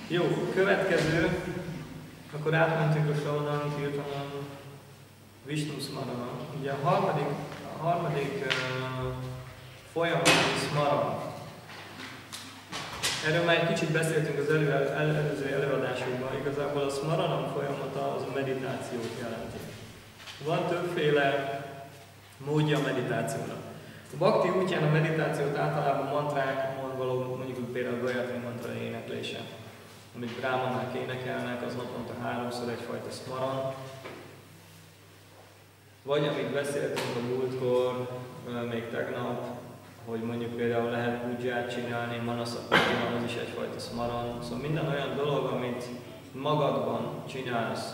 Jó, következő, akkor átmentünk a Shravanam Kirtanam Vishnu Smarana. Ugye a harmadik folyamat Smaran. Erről már egy kicsit beszéltünk az előző előadásokban. Igazából a Smaranam folyamata az a meditációt jelenti. Van többféle módja a meditációnak. A bhakti útján a meditációt általában mantrákon való, mondjuk például a Gayatri mantra éneklése, amit brahmanák énekelnek, az naponta 3-szor egyfajta smaran. Vagy amit beszéltünk a múltkor, még tegnap, hogy mondjuk például lehet pudzsát csinálni, manasa pudzsa, az is egyfajta smaran. Szóval minden olyan dolog, amit magadban csinálsz,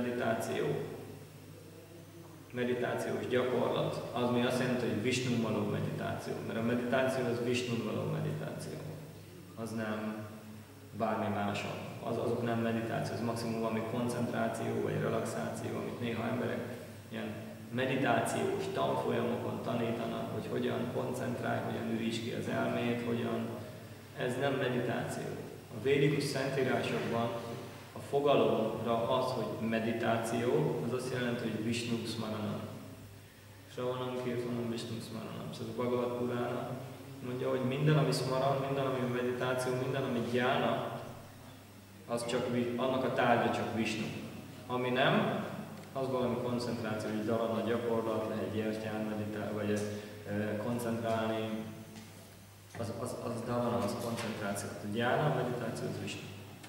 meditációs gyakorlat, az mi azt jelenti, hogy Visnún való meditáció. Mert a meditáció az Visnún való meditáció. Az nem bármi máson. Azok nem meditáció, az maximum valami koncentráció vagy relaxáció, amit néha emberek ilyen meditációs tanfolyamokon tanítanak, hogy hogyan koncentrálj, hogyan üríts ki az elmét, hogyan. Ez nem meditáció. A védikus szentírásokban a fogalomra az, hogy meditáció, az azt jelenti, hogy Vishnu Smarana. Shravanam Kirtanam Vishnu Smarana. Szóval a Bhagavad Purana mondja, hogy minden, ami smaran, minden, ami meditáció, minden, ami gyána, az csak, annak a tárgya csak Vishnu. Ami nem, az valami koncentráció, hogy dharana gyakorlat, lehet gyertyán meditálni, vagy koncentrálni, az dharana, az koncentráció. A gyána, a meditáció, az Vishnu.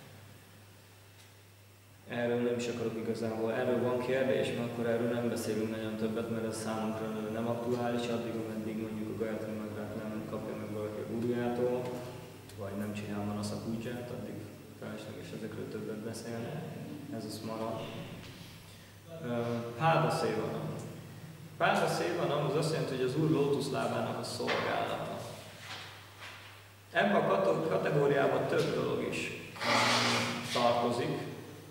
Erről nem is akarok igazából, erről van kérdés, mert akkor erről nem beszélünk nagyon többet, mert ez számunkra nem aktuális, addig, ameddig mondjuk a Gayatri mantrát nem kapja meg valaki a gurujától, vagy nem csinál manasa pudzsát, addig felesleges ezekről többet beszélni. Ez a smara. Páda Sévanam. Páda Sévanam az azt jelenti, hogy az Úr lótuszlábának a szolgálata. Ebben a kategóriában több dolog is tartozik.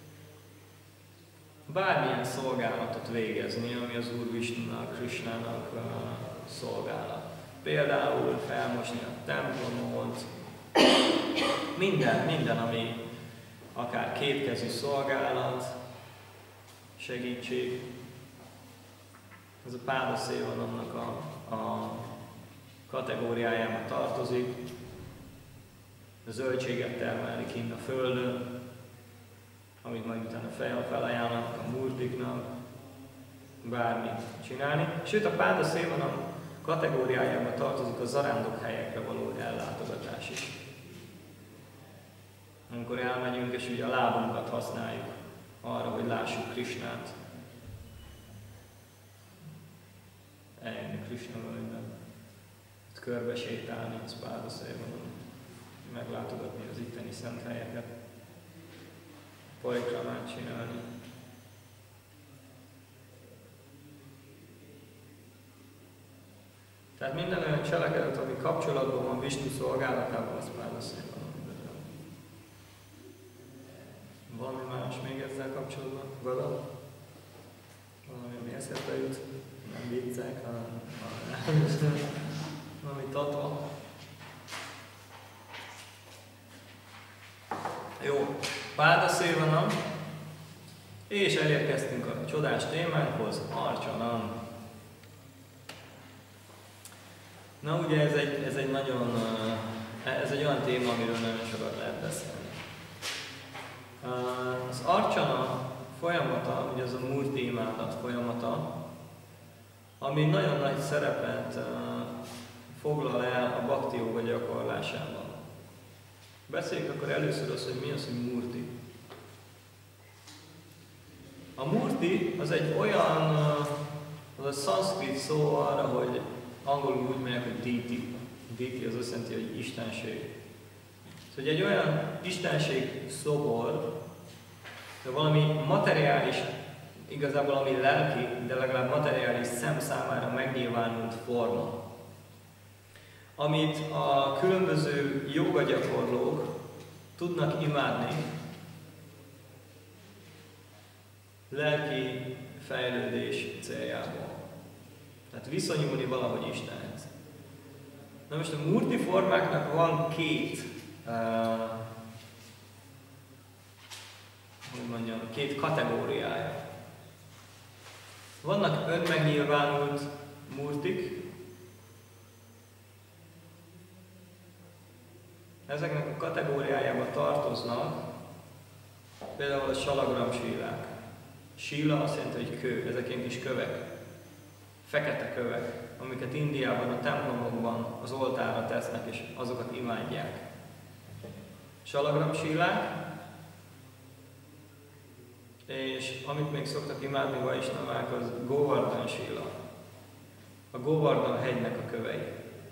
Bármilyen szolgálatot végezni, ami az Úr Visnunak, Krishnának szolgálat. Például felmosni a templomot, minden, ami akár kétkezű szolgálat, segítség. Ez a Páda Sévanamnak a kategóriájába tartozik. A zöldséget termelni kint a földön, amit majd utána felajánlanak a murtiknak, bármit csinálni. Sőt, a Páda Sévanam kategóriájába tartozik a zarándok helyekre való ellátogatás is. Amikor elmegyünk, és ugye a lábunkat használjuk arra, hogy lássuk Krishnát. Eljönni Krishna völgyben. Körbe sétálni, az Páda Sévanam. Meglátogatni az itteni szent helyeket. Parikramát csinálni. Tehát minden olyan cselekedet, ami kapcsolatban van Vishnu szolgálatával, az Páda Sévanam. Valami más még ezzel kapcsolatban? Valami, ami eszedbe jut? Nem viccek, hanem valami tatva. Jó, Páda Sévanam, és elérkeztünk a csodás témánkhoz, Arcsanam. Na ugye ez egy olyan téma, amiről nagyon sokat lehet beszélni. Az Archana folyamata, ugye az a Murti imádat folyamata, ami nagyon nagy szerepet foglal el a bhakti jóga gyakorlásában. Beszéljük akkor először az, hogy mi az, hogy Murti. A Murti az egy olyan, az a szanszkrit szó arra, hogy angolul úgy mondják, hogy Deity. Deity az azt jelenti, hogy istenség. Szóval egy olyan istenség szobor, de valami materiális, igazából ami lelki, de legalább materiális szem számára megnyilvánult forma, amit a különböző jóga gyakorlók tudnak imádni lelki fejlődés céljából. Tehát viszonyulni valahogy Istenhez. Na most a Murti formáknak van két két kategóriája. Vannak önmegnyilvánult murtik, ezeknek a kategóriájába tartoznak például a salagramsílák. Síla azt jelenti, hogy kő, ezek ilyen kis kövek, fekete kövek, amiket Indiában a templomokban az oltárra tesznek, és azokat imádják. Salagramsílák, és amit még szoktak imádni vaisnavák, az Govardhan síla. A Govardhan hegynek a kövei.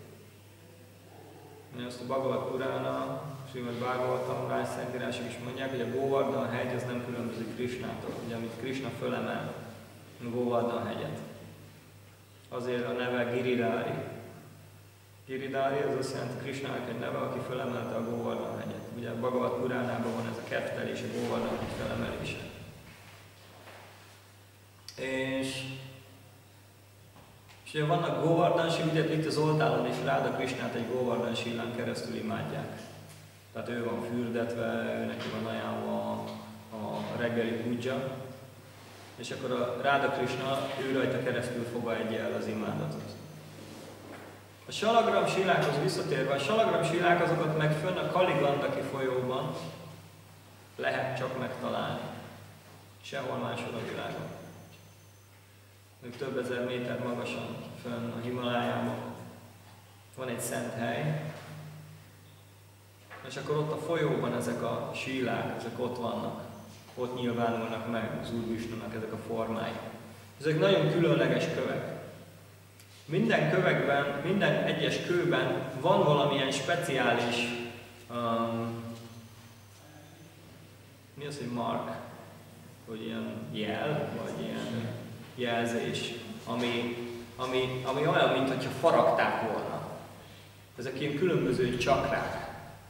Azt a Bhagavad Purana, Srimad Bhagavatam, rá szentírások is mondják, hogy a Govardhan hegy az nem különbözik Krishnától, ugye amit Krishna fölemel, a Govardhan hegyet. Azért a neve Giridhari. Giridhari az azt jelenti Krishnának egy neve, aki fölemelte a Govardhan hegyet. Ugye a Bhagavad Puránában van ez a kettelés, a Govardhan hegy felemelése. És ugye vannak Govardhan sílák, ugye itt az oltáron is Ráda Krishnát egy Govardhan sílán keresztül imádják. Tehát ő van fürdetve, ő neki van ajánlva a reggeli pudzsa, és akkor a Ráda Krishna ő rajta keresztül fogadja el az imádatot. A salagramsílákhoz visszatérve, a salagramsílák azokat meg fönn a Kaligandaki folyóban lehet csak megtalálni. Sehol máshol a világon. Még több ezer méter magasan fönn a Himalájában van egy szent hely, és akkor ott a folyóban ezek a sílák, ezek ott vannak, ott nyilvánulnak meg az Úr Visnunak ezek a formái. Ezek nagyon különleges kövek. Minden kövekben, minden egyes kőben van valamilyen speciális, mi az, hogy mark, hogy ilyen jel, vagy ilyen jelzés, ami olyan, mintha faragták volna. Ezek ilyen különböző csakrák.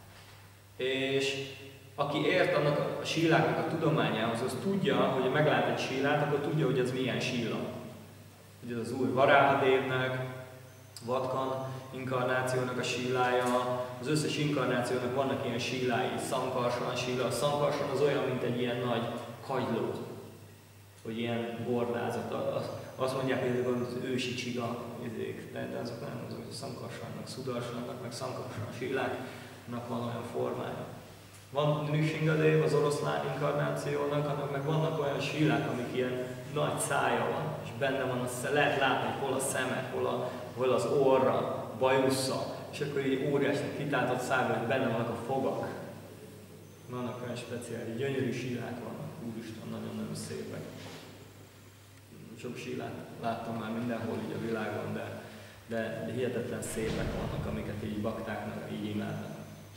És aki ért annak a síláknak a tudományához, az tudja, hogy meglát egy sílát, akkor tudja, hogy ez milyen síla. Ugye ez az új Varahadevnek, Vatkan inkarnációnak a sílája, az összes inkarnációnak vannak ilyen sílái, Sankarsana síla. A Sankarsana az olyan, mint egy ilyen nagy kagyló, hogy ilyen bordázat. Azt mondják, hogy ezek az ősi csiga, de azok nem, azok a Sankarsannak, Sudarsannak, meg Sankarsana síláknak van olyan formája. Van Nrsingadev, az oroszlán inkarnációnak, hanem meg vannak olyan sílák, amik ilyen nagy szája van, és benne van, lehet látni, hogy hol a szeme, hol az orra, bajusza, és akkor így óriási kitátott szága, hogy benne vannak a fogak. Vannak olyan speciális, gyönyörű sílák vannak, úristen, nagyon-nagyon szépek. Sok sílát láttam már mindenhol így a világon, de hihetetlen szépek vannak, amiket így baktáknak így imádnak.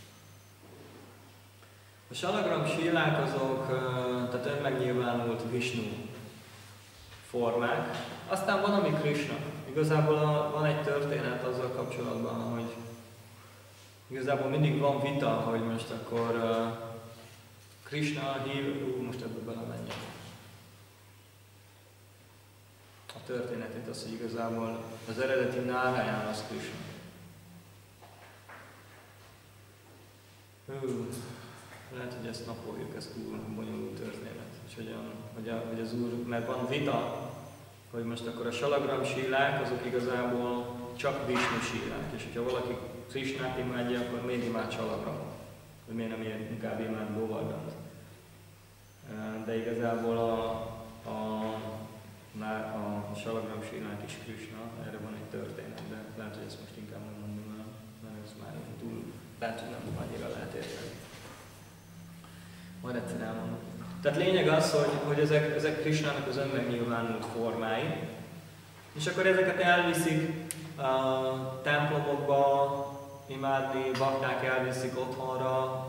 A salagram sílák azok, tehát önmegnyilvánult Vishnu formák. Aztán van, ami Krishna. Igazából van egy történet azzal kapcsolatban, hogy igazából mindig van vita, hogy most akkor Krishna hív, most ebbe belemenjek. A történetét az, hogy igazából az eredeti Nárayana az Krishna. Lehet, hogy ezt napoljuk, ez túl bonyolult történet. És hogy az Úr, mert van vita, hogy most akkor a salagram sílák, azok igazából csak Vishnu sílák. És hogyha valaki Krishnát imádja, akkor miért imád salagram? Vagy miért nem inkább imád Govardhant? De igazából a salagram sílák is Krishna, erre van egy történet, de lehet, hogy ezt most inkább nem mondom el, mert ez már túl, lehet, hogy nem annyira lehet érteni. Majd egyszer elmondom. Tehát lényeg az, hogy ezek Krishnának az önmegnyilvánult formái, és akkor ezeket elviszik a templomokba imádni, bakták elviszik otthonra,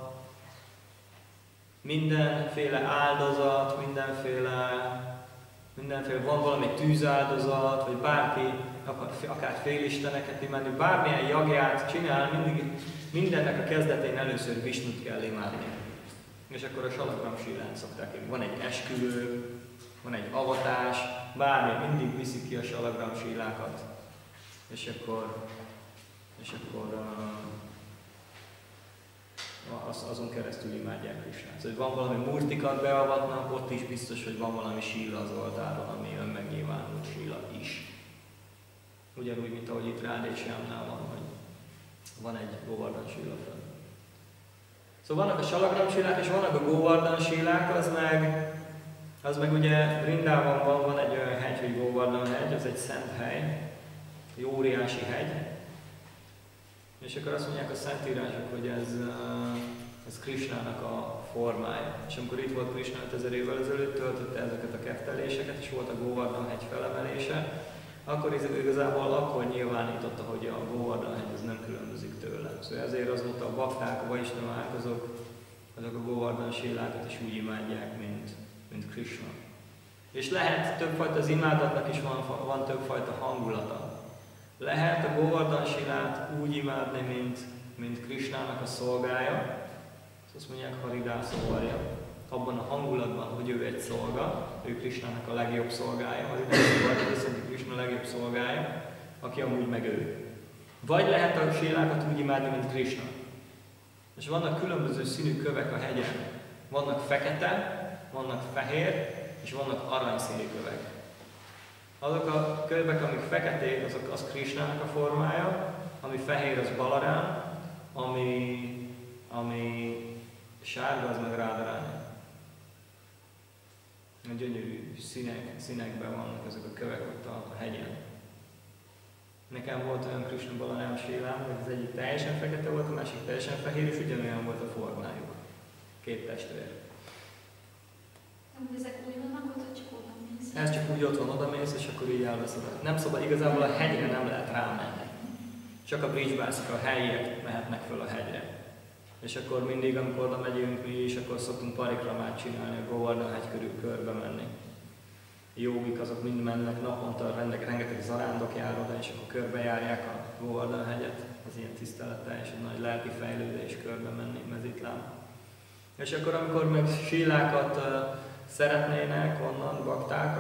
mindenféle áldozat, mindenféle van valami tűzáldozat, vagy bárki akár félisteneket imádni, bármilyen jagját csinál, mindennek a kezdetén először Visnut kell imádni. És akkor a salagram sílán szokták írni. Van egy esküvő, van egy avatás, bármi, mindig viszik ki a salagram sílákat. És akkor azon keresztül imádják Krisnát. Szóval, hogy van valami murtikat beavatnak, ott is biztos, hogy van valami síla az oltáron, ami önmegnyilvánult síla is. Ugyanúgy, mint ahogy itt Rádésyámnál van, hogy van egy Govardhan síla fönn. Szóval vannak a Salagram sílák, és vannak a Govardhan sílák, az meg ugye Vrindában van egy olyan hegy, hogy Govardhan hegy, az egy szent hely, egy óriási hegy. És akkor azt mondják a szentírások, hogy ez Krishnának a formája. És amikor itt volt Krishna 5000 évvel ezelőtt, töltötte ezeket a ketteléseket, és volt a Govardhan hegy felemelése, akkor igazából akkor nyilvánította, hogy a Govardhan hegy az nem különbözik tőle. Szóval ezért azóta a bakták, a vaisnavák, azok a Govardhan sílákat is úgy imádják, mint Krishna. És lehet többfajta, az imádatnak is van többfajta hangulata. Lehet a Govardhan sílát úgy imádni, mint Krishnának a szolgája. Azt mondják Haridászolvarja. Abban a hangulatban, hogy ő egy szolga, ő Krishnának a legjobb szolgája. Haridászolvarja azt mondja, Krishna a legjobb szolgája, aki amúgy meg ő. Vagy lehet a sílákat úgy imádni, mint Krishna. És vannak különböző színű kövek a hegyen. Vannak fekete, vannak fehér, és vannak aranyszínű kövek. Azok a kövek, amik feketék, az Krishnának a formája, ami fehér, az Balarám, ami sárga, az meg Radharani. Gyönyörű színekben vannak ezek a kövek ott a hegyen. Nekem volt olyan Krishna Balarám sílám, hogy az egyik teljesen fekete volt, a másik teljesen fehér, és ugyanolyan volt a formájuk. Két testvér. Ezek úgy vannak, hogy csak oda mész? Ez csak úgy ott van, oda mész, és akkor így elveszed. Nem szabad, igazából a hegyre nem lehet rámenni. Csak a bridgebászik, a helyiek mehetnek föl a hegyre. És akkor mindig, amikor oda megyünk mi is, akkor szoktunk parikramát csinálni, a Govardhan hegy körül körbe menni. Jógik azok mind mennek, naponta rengeteg zarándok jár oda, és akkor körbejárják a Govardhan hegyet. Az ilyen tisztelettel és egy nagy lelki fejlődés körbe menni Mezitlán. És akkor, amikor meg sílákat szeretnének onnan bakták,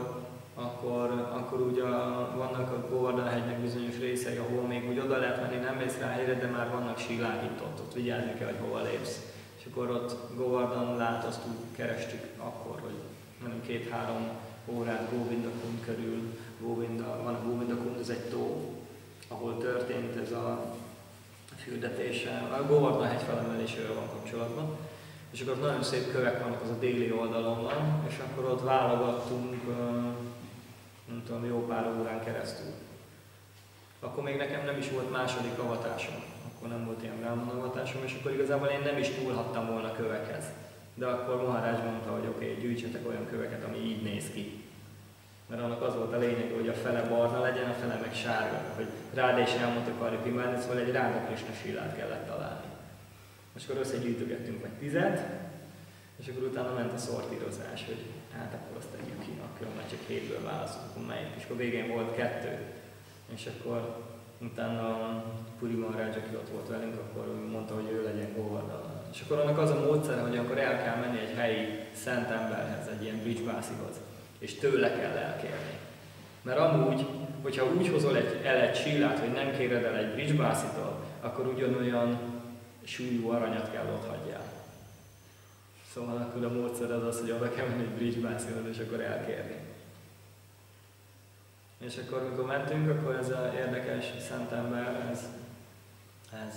akkor ugye vannak a Govardhan hegynek bizonyos részei, ahol még úgy oda lehet menni, nem mész rá helyre, de már vannak sílák ott vigyázni kell, hogy hova lépsz. És akkor ott Govardhan lát, azt úgy kerestük akkor, hogy mondjuk 2-3 órát Govinda Kund körül. Van a Govinda Kund, ez egy tó, ahol történt ez a fürdetése, a Govardhan hegy felemelésével van kapcsolatban. És akkor nagyon szép kövek vannak, az a déli oldalon van, és akkor ott válogattunk, nem tudom, jó pár órán keresztül. Akkor még nekem nem is volt második avatásom, akkor nem volt ilyen Brahman avatásom, és akkor igazából én nem is túlhattam volna kövekhez. De akkor Maharaj mondta, hogy oké, gyűjtsetek olyan köveket, ami így néz ki. Mert annak az volt a lényeg, hogy a fele barna legyen, a fele meg sárga. Hogy Ráda is elmondta Karip imádni, szóval egy Ráda Krishna sílát kellett találni. És akkor összegyűjtögettünk meg 10, és akkor utána ment a szortírozás, hogy hát akkor azt tegyük ki, akkor már csak 7-ből választunk, akkor melyik. És akkor végén volt 2. És akkor utána Puri Maharaj, aki ott volt velünk, akkor mondta, hogy ő legyen Govardhan. És akkor annak az a módszer, hogy akkor el kell menni egy helyi szent emberhez, egy ilyen bridgebászihoz, és tőle kell elkérni. Mert amúgy, hogyha úgy hozol el egy sílát, hogy nem kéred el egy bridgebászitól, akkor ugyanolyan súlyú aranyat kell ott hagyjál. Szóval akkor a módszer az, hogy oda kell menni egy bridgebászihoz, és akkor elkérni. És akkor, amikor mentünk, akkor ez az érdekes szentember, ez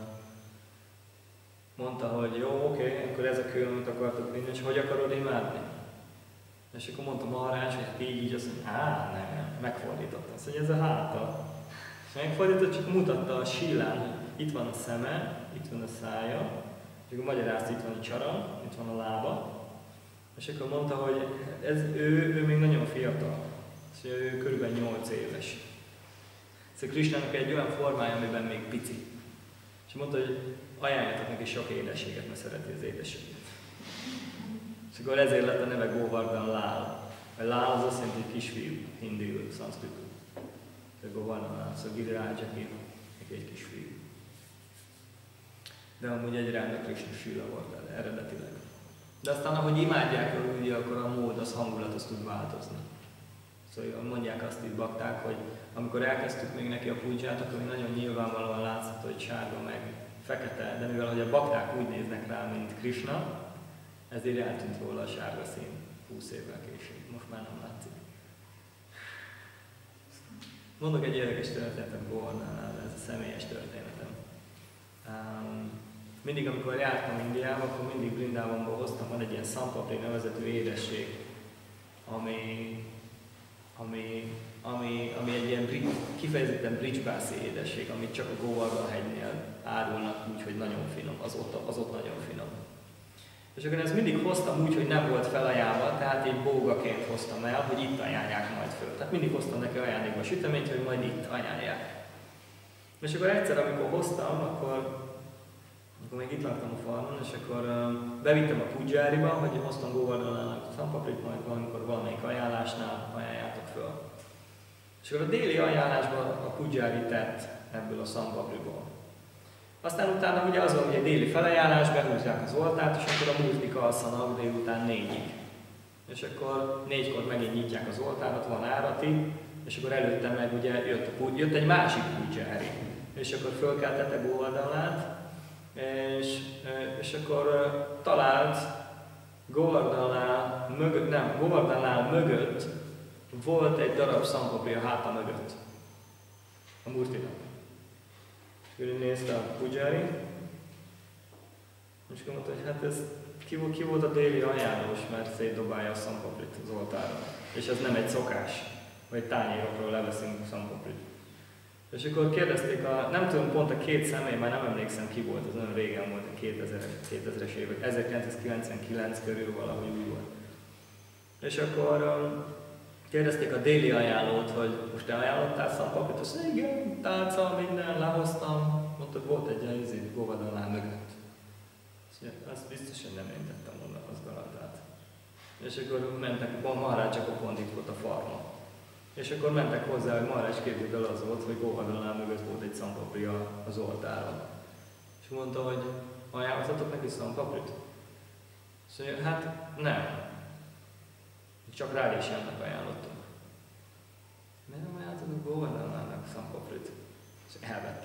mondta, hogy jó, oké, akkor ez a kő, amit akartok vinni, és hogy akarod imádni? És akkor mondta Maharaj, hogy így, azt mondja, nem, megfordította. Azt mondja, ez a háta. És megfordított, csak mutatta a sílán, itt van a szeme, itt van a szája, és akkor magyarázta, itt van a csara, itt van a lába. És akkor mondta, hogy ő még nagyon fiatal. Szóval ő kb. 8 éves. Szóval Krishnának egy olyan formája, amiben még pici. És mondta, hogy ajánljatok neki sok édességet, mert szereti az édességet. És akkor ezért lett a neve Govardhan Lál. A Lál az azt jelenti, hogy kisfiú, hindiül, szanszkritul. Tehát Govardhan Lál, szóval Giriraj egy kisfiú. De amúgy egy Ráda Krishna síla volt eredetileg. De aztán, ahogy imádják ugye, akkor a mód, az hangulat, az tud változni. Szóval mondják azt itt bakták, hogy amikor elkezdtük még neki a púdzsát, akkor nagyon nyilvánvalóan látszott, hogy sárga meg fekete, de mivel hogy a bakták úgy néznek rá, mint Krishna, ezért eltűnt róla a sárga szín 20 évvel később. Most már nem látszik. Mondok egy érdekes történetem Govardhanánál, ez a személyes történetem. Mindig, amikor jártam Indiába, akkor mindig Brindávonból hoztam, van egy ilyen szampapri nevezetű édesség, ami egy ilyen kifejezetten bridgebászi édesség, amit csak a Govardhan hegynél árulnak úgy, hogy nagyon finom, az ott nagyon finom. És akkor ezt mindig hoztam úgy, hogy nem volt felajánlva, tehát így bógaként hoztam el, hogy itt ajánlják majd föl. Tehát mindig hoztam neki ajándékba süteményt, hogy majd itt ajánlják. És akkor egyszer, amikor hoztam, akkor még itt laktam a farmon, és akkor bevittem a Pujjáriba, hogy hoztam Govardhanának a szampaprit, majd valamikor valamelyik ajánlásnál ajánljátok föl. És akkor a déli ajánlásban a Pujjári tett ebből a szampapriból. Aztán utána ugye az van, hogy egy déli felajánlás, behúzzák az oltárt, és akkor a múltik alszanak délután 4-ig. És akkor 4-kor megint nyitják az oltárat, van árati, és akkor előtte meg ugye jött egy másik Pujjári. És akkor fölkeltette Govardhanát, és akkor talált Govardhanál mögött volt egy darab szampapri a háta mögött. A Murtinak. És akkor nézte a Pujjári, és akkor mondta, hogy hát ez ki volt a déli ajánlós, mert szétdobálja a szampaprit az oltára. És ez nem egy szokás, hogy tányérokról leveszünk szampaprit. És akkor kérdezték, nem tudom pont a két személy, már nem emlékszem ki volt, az nagyon régen volt, a 2000-es évek, 1999 körül valahogy úgy volt. És akkor kérdezték a déli ajánlót, hogy most te ajánlottál szampaprit, azt mondta, igen, tálca, minden, lehoztam, mondta, volt egy ilyen Govardhanál mögött. Azt biztosan nem én tettem volna, az garantált. És akkor mentek, Maharajja Pandit volt a farma. És akkor mentek hozzá, hogy Maharaj képzeld el az volt, hogy Govardhanál mögött volt egy szampapri az oltáron. És mondta, hogy ajánlottatok neki szampaprit? Azt mondja, hát nem. Csak rád és ennek ajánlottunk. Miért nem ajánlottatok Govardhanának szampaprit? És elvette.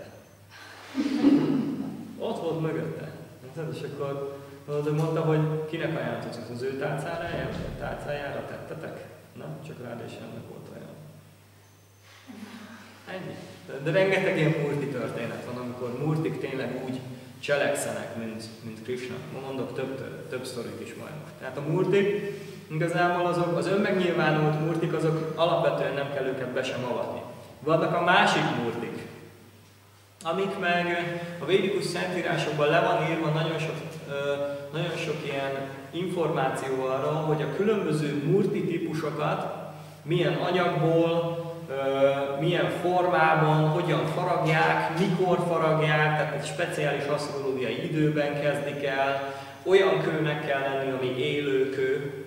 Ott volt mögötte. És akkor mondta, hogy kinek ajánlottuk? Az ő tárcájára tettetek? Nem, csak rád és ennek volt olyan. Ennyi. De rengeteg ilyen murti történet van, amikor murtik tényleg úgy cselekszenek, mint Krishna. Mondok több sztorit is majd most. Tehát a murtik, igazából azok, az önmegnyilvánult murtik, azok alapvetően nem kell őket be sem avatni. Vannak a másik murtik, amik meg a védikus szentírásokban le van írva nagyon sok ilyen információ arra, hogy a különböző murti típusokat milyen anyagból, milyen formában, hogyan faragják, mikor faragják, tehát egy speciális asztrológiai időben kezdik el, olyan kőnek kell lenni, ami élőkő.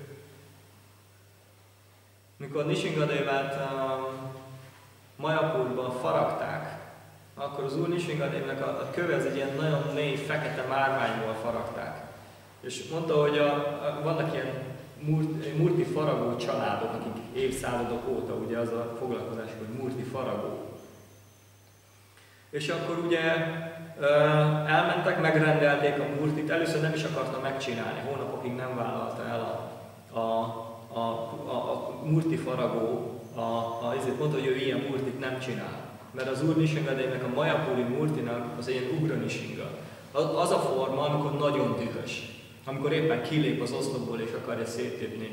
Mikor Nisringadevát Mayapurban faragták, akkor az úr Nisringadevnek a köve az egy ilyen nagyon mély, fekete márványból faragták. És mondta, hogy vannak ilyen murti faragó családok, akik évszázadok óta, ugye az a foglalkozás, hogy murti faragó. És akkor ugye elmentek, megrendelték a murtit, először nem is akarta megcsinálni, hónapokig nem vállalta el a murti faragó, ezért mondta, hogy ő ilyen murtit nem csinál. Mert az úr Nisringadevnek a Mayapuri murtinak az egy ilyen Ugra Nisringa. Az a forma, amikor nagyon dühös. Amikor éppen kilép az oszlopból és akarja széttépni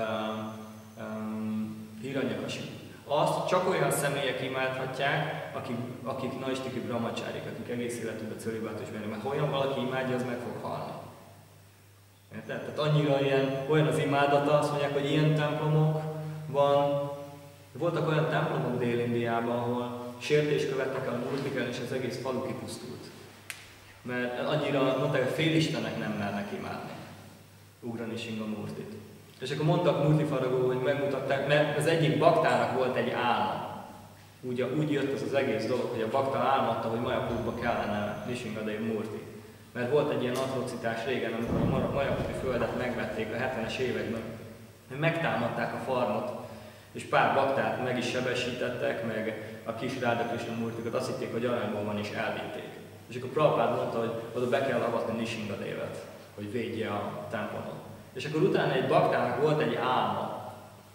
Hiranyakasiput. Azt csak olyan személyek imádhatják, akik naistiki brahmacsárik, akik egész életükben cölibátus benne, mert ha olyan valaki imádja, az meg fog halni. Érted? Tehát annyira olyan az imádata, azt mondják, hogy ilyen templomok van. Voltak olyan templomok Dél-Indiában, ahol sértést követtek el a murtik ellen, és az egész falu kipusztult. Mert annyira mondták, hogy félistenek nem mernek imádni Ugra Nisringa murtit. És akkor mondtak murtifaragó, hogy megmutatták, mert az egyik baktának volt egy álma. Úgy jött az egész dolog, hogy a bakta álmodta, hogy Mayapurba kellene Nisringadev murti. Mert volt egy ilyen atrocitás régen, amikor a Mayapuri földet megvették a 70-es években, hogy megtámadták a farmot, és pár baktát meg is sebesítettek, meg a kis Ráda Krishna murtikat azt hitték, hogy aranyból van, és elvitték. És akkor Prabhupád mondta, hogy oda be kell avatni Nishingadevet, hogy védje a templomot. És akkor utána egy baktának volt egy álma,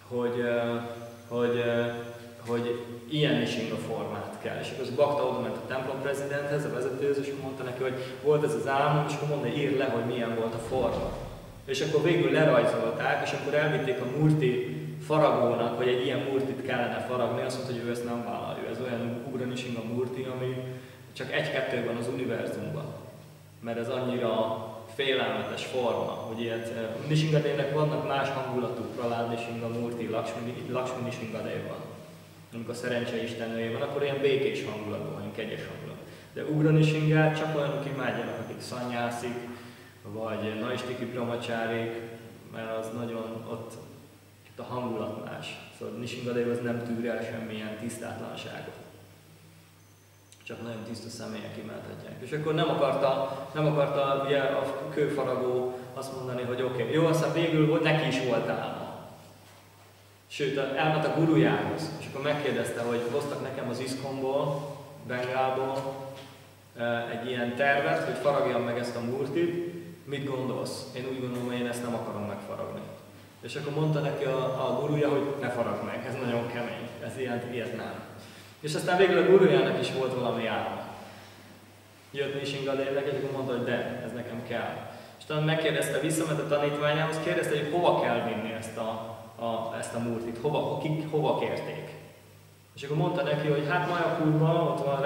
hogy ilyen Nishinga formát kell. És akkor az bakta oda ment a templom prezidenthez, a vezetőhöz, és mondta neki, hogy volt ez az álmom, és akkor mondta, hogy írd le, hogy milyen volt a forma. És akkor végül lerajzolták, és akkor elvitték a murti faragónak, hogy egy ilyen murtit kellene faragni, azt mondta, hogy ő ezt nem vállalja. Ez olyan Ugra Nishinga murti, ami csak egy-kettő van az univerzumban. Mert ez annyira félelmetes forma, hogy ilyet. Nishingadévnek vannak más hangulatú, Prahlad Nishinga murti, Lakshmi Nishingadév van. Amikor a szerencse istennője van, akkor ilyen békés hangulatban, olyan kegyes hangulat. De Ugra Nishingát csak olyanok imádjanak, akik szanyászik, vagy naistiki brahmacsárik, mert az nagyon ott a hangulat más. Szóval Nishingadév az nem tűr el semmilyen tisztátlanságot. Csak nagyon tiszta személyek imádhatják. És akkor nem akarta ugye a kőfaragó azt mondani, hogy oké, jó, aztán végül neki is volt álma. Sőt, elment a gurujához, és akkor megkérdezte, hogy hoztak nekem az ISKCON-ból, Bengálból egy ilyen tervet, hogy faragjam meg ezt a murtit, mit gondolsz? Én úgy gondolom, hogy én ezt nem akarom megfaragni. És akkor mondta neki a guruja, hogy ne faragd meg, ez nagyon kemény, ez ilyet nem. És aztán végül a gurujának is volt valami álma. Jött Nishingadévnek, és akkor mondta, hogy de, ez nekem kell. És talán megkérdezte, visszament a tanítványához, kérdezte, hogy hova kell vinni ezt a murtit, hova kérték. És akkor mondta neki, hogy hát Mayapurban ott van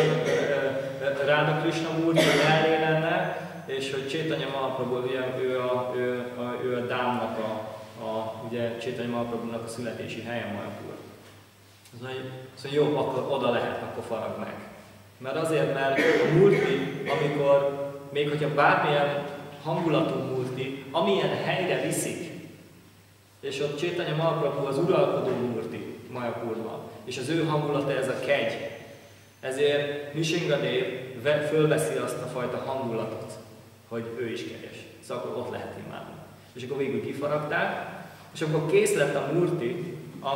Ráda Krishna murti, hogy elé lenne, és hogy Chaitanya Mahaprabhu, ő a Dámnak ugye Chaitanya Mahaprabhunak a születési helye Mayapur. Szóval jó, akkor oda lehet, akkor farag meg. Mert azért, mert a murti, amikor, még hogyha bármilyen hangulatú murti, amilyen helyre viszik, és ott Chaitanya Mahaprabhu az uralkodó murti Mayapurban, és az ő hangulata ez a kegy. Ezért Nishingadév fölveszi azt a fajta hangulatot, hogy ő is kegyes. Szóval akkor ott lehet imádni. És akkor végül kifaragták, és akkor kész lett a murti,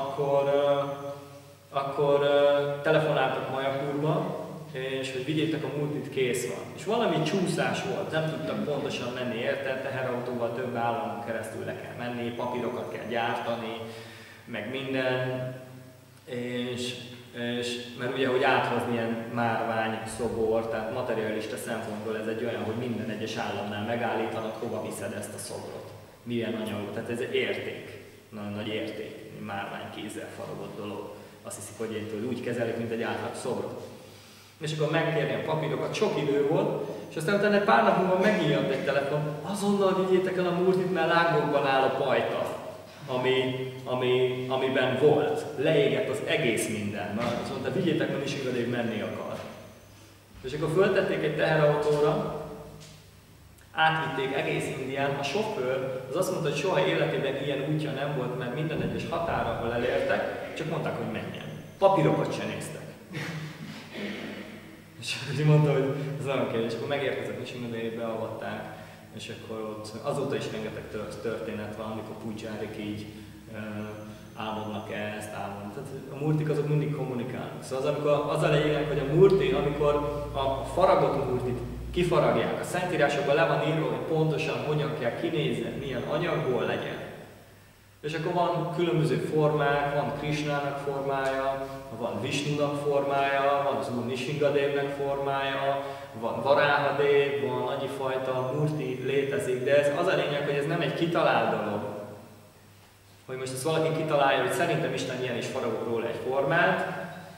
akkor telefonáltak Mayapurba, és hogy vigyétek a murtit, kész van. És valami csúszás volt, nem tudtak pontosan menni érte, teherautóval több államon keresztül le kell menni, papírokat kell gyártani, meg minden, és mert ugye, hogy áthozni ilyen márvány, szobor, tehát materialista szempontból ez egy olyan, hogy minden egyes államnál megállítanak, hova viszed ezt a szobrot, milyen anyagot, tehát ez egy érték, nagyon nagy érték, márvány kézzel faragott dolog. Azt hiszik, hogy én úgy kezelik, mint egy átlag szobrot. És akkor megkérni a papírokat, sok idő volt, és aztán utána egy pár nap múlva megnyílt egy telefon, azonnal vigyétek el a murtit, mert lángokban áll a pajta, amiben volt. Leégett az egész minden. Azt mondta, vigyétek, mert Nishingadév menni akar. És akkor föltették egy teherautóra, átvitték egész Indián, a sofőr az azt mondta, hogy soha életében ilyen útja nem volt, mert minden egyes határa, ahol elértek, csak mondták, hogy menjen. Papírokat sem néztek. És akkor mondta, hogy ez nagyon kérdés, és akkor megérkezett Nishingadév, beavatták, és akkor ott azóta is rengeteg történet van, amikor pudzsárik így álmodnak ezt, álmodnak. Tehát a murtik azok mindig kommunikálnak. Szóval az a lényeg, hogy a murti, amikor a faragott murtit kifaragják, a szentírásokban le van írva, hogy pontosan hogyan kell kinézni, milyen anyagból legyen. És akkor van különböző formák, van Krishnának formája, van Vishnunak formája, van az Úr Nishingadévnek formája, van Varahadev, van annyi murti létezik, de ez az a lényeg, hogy ez nem egy kitalált dolog. Hogy most ezt valaki kitalálja, hogy szerintem Isten ilyen is faragok róla egy formát,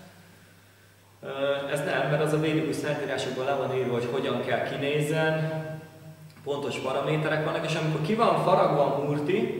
ez nem, mert az a védikus szentírásokban le van írva, hogy hogyan kell kinézzen, pontos paraméterek vannak, és amikor ki van faragva a murti,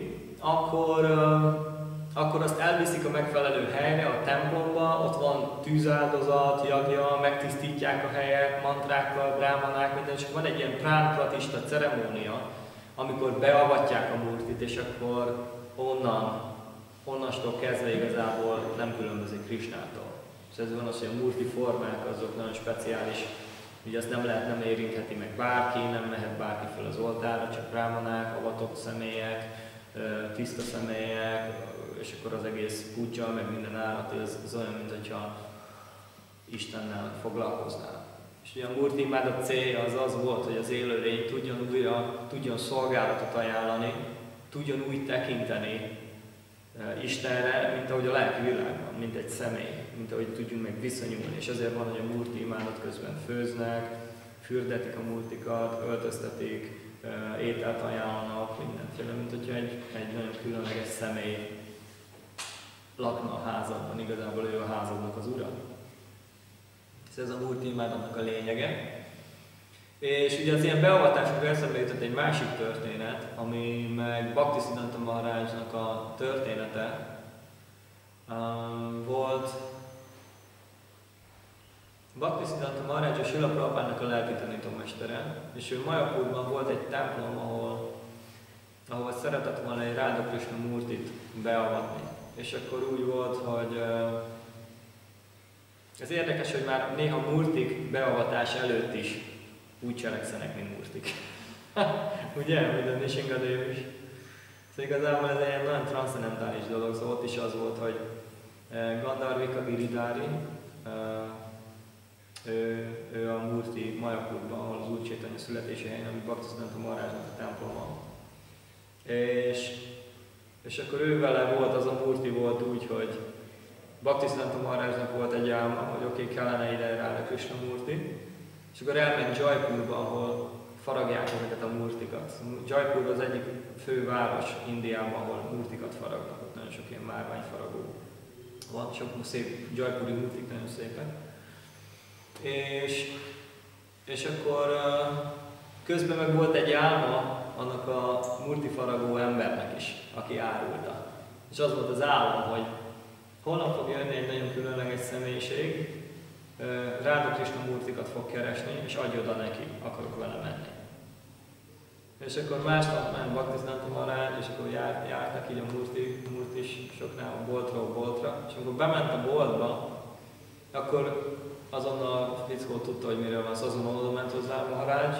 akkor azt elviszik a megfelelő helyre, a templomba, ott van tűzáldozat, jagja, megtisztítják a helyet, mantrákkal, brámanák, minden, és van egy ilyen pránpratista ceremónia, amikor beavatják a murtit, és akkor onnastól kezdve igazából nem különbözik Krishnától. És ez van az, hogy a murti formák azok nagyon speciális, ugye azt nem érintheti meg bárki, nem mehet bárki fel az oltárra, csak brámanák, avatott személyek, tiszta személyek, és akkor az egész pudzsa, meg minden állat, ez olyan, mint hogyha Istennel foglalkoznál. És ugye a Murti imádat célja az volt, hogy az élőlény tudjon szolgálatot ajánlani, tudjon úgy tekinteni Istenre, mint ahogy a lelki világban, mint egy személy, mint ahogy tudjunk meg viszonyulni. És azért van, hogy a Murti imádat közben főznek, fürdetik a murtikat, öltöztetik, ételt ajánlanak, mindenféle, mint hogyha egy nagyon különleges személy lakna a házadban, igazából ő a házadnak az ura. Ez a Murti imádatnak a lényege. És ugye az ilyen beavatásokra eszembe jutott egy másik történet, ami meg Bhaktisiddhanta Maharajnak a története volt. Bhaktisiddhanta Maharaj a Srila Prabhupádnak a lelki tanítómestere, és ő Mayapurban volt egy templom, ahol szeretett volna egy Radha Krishna Murtit beavatni. És akkor úgy volt, hogy ez érdekes, hogy már néha murtik beavatás előtt is úgy cselekszenek, mint murtik. Ugye? Mint a Nishingadev is. Szóval igazából ez egy nagyon transzcendentális dolog, szóval ott is az volt, hogy Gandharvika Giridhari, ő a Murti Mayapurban, ahol az Úr Chaitanya születési helyen, ami Bhaktisiddhanta Maharajnak a temploma. És akkor ő vele volt, az a Murti volt úgy, hogy Bhaktisiddhanta Maharajnak volt egy álma, hogy oké, kellene ide rá a Krishna Murti, és akkor elment Jaipurba, ahol faragják ezeket a murtikat. Jaipur az egyik fő város Indiában, ahol murtikat faragnak, ott nagyon sok ilyen márványfaragó van, sok szép Jaipuri murtik, nagyon szépek. És akkor közben meg volt egy álma annak a murtifaragó embernek is, aki árulta. És az volt az álom, hogy holnap fog jönni egy nagyon különleges személyiség, Radha Krishna Murtikat fog keresni, és adj oda neki, akarok vele menni. És akkor másnap ment Bhaktisiddhanta Maharaj, és akkor jártak így a Murtis soknál boltra, és amikor bement a boltba, akkor azonnal a fickó tudta, hogy miről van szó, azonnal oda ment hozzá a Maharaj.